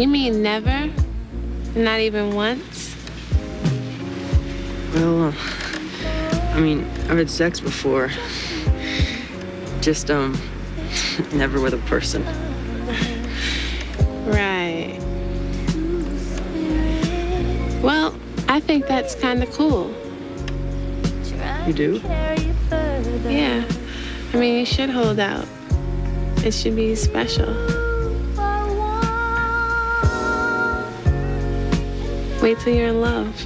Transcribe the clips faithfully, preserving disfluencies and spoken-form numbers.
You mean never? Not even once? Well, uh, I mean, I've had sex before. Just, um, never with a person. Right. Well, I think that's kind of cool. You do? Yeah. I mean, you should hold out. It should be special. Wait till you're in love.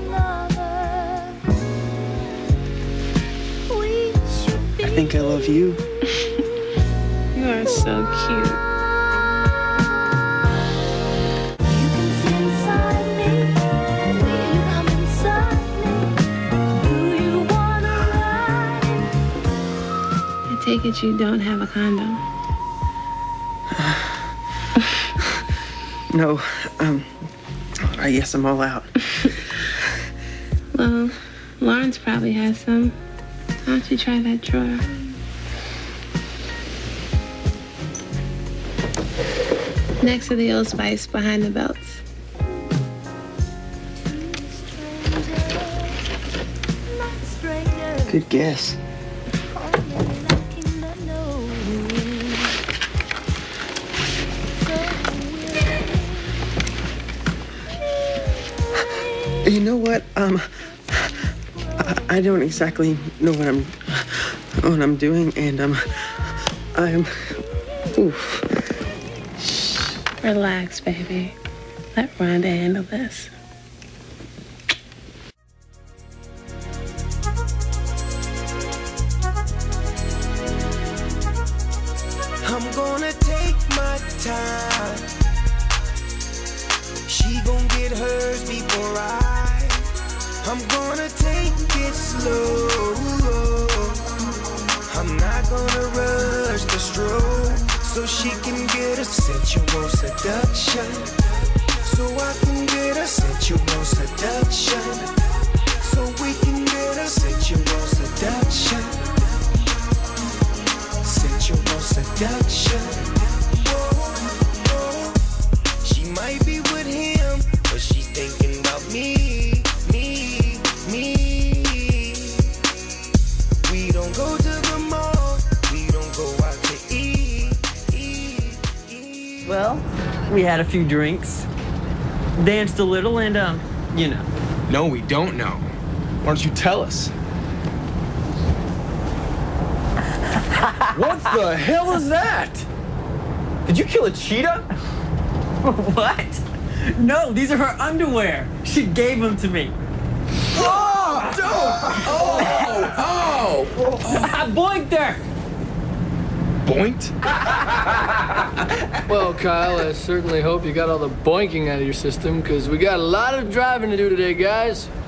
I think I love you. You are so cute. I take it you don't have a condom. No, um, I guess I'm all out. Well, Lawrence probably has some. Why don't you try that drawer? Next to the Old Spice, behind the belts. Good guess. You know what? Um, I, I don't exactly know what I'm, what I'm doing, and um, I'm, oof. Relax, baby. Let Rhonda handle this. I'm gonna take my time. She gon' get hers before I. I'm gonna take it slow. I'm not gonna rush the stroke, so she can get a sensual seduction. So I can get a sensual seduction. So we can get a sensual seduction. Sensual seduction. Oh, oh. She might be with him, but she's thinking about me, me, me. We don't go to the mall, we don't go out to eat, eat, eat. Well, we had a few drinks, danced a little, and, um, you know. No, we don't know. Why don't you tell us? What the hell is that? Did you kill a cheetah? What? No, these are her underwear. She gave them to me. Oh! Oh! Oh! Oh! I boinked her! Boinked? Well, Kyle, I certainly hope you got all the boinking out of your system, because we got a lot of driving to do today, guys.